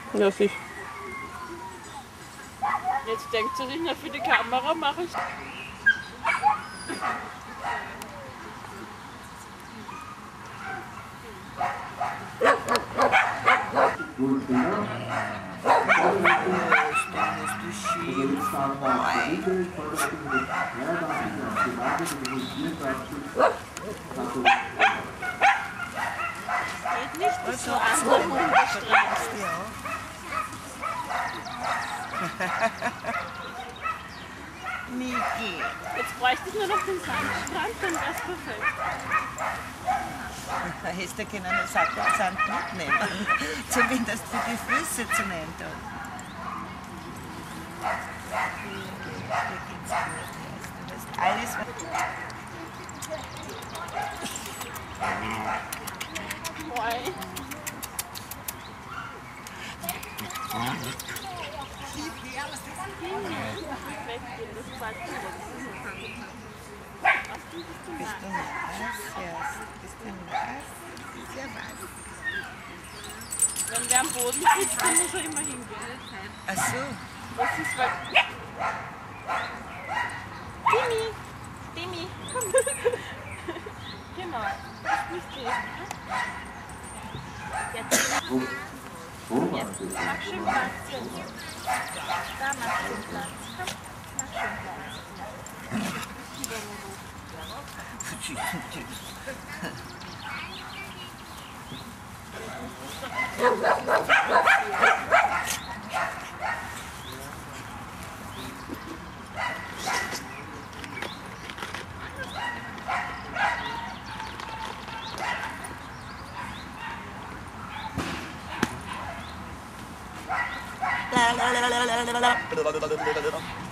Ja, sicher. Jetzt denkt sie sich, na, für die Kamera mache ich. Geht nicht, dass so andere Hunde streichelst. Niki. Jetzt bräuchte ich nur noch den Sandstrand, dann wäre es perfekt. Hättest du können einen Sack und Sand mitnehmen. Zumindest für die Füße zu nehmen. Dir geht's gut. Du hast alles. Moi. Weggehen, das ist bald wieder. Was tust du Bist du nass? Ja, bist du nass? Sehr was. Wenn der am Boden sitzt, dann muss er immer hingehen. Ach so. Das ist weil. Timmy, komm. Genau, nicht gehen. Jetzt. Jetzt, mach schön Platz. Da mach schön Platz. Komm, mach schön Platz. La la la la la la la la.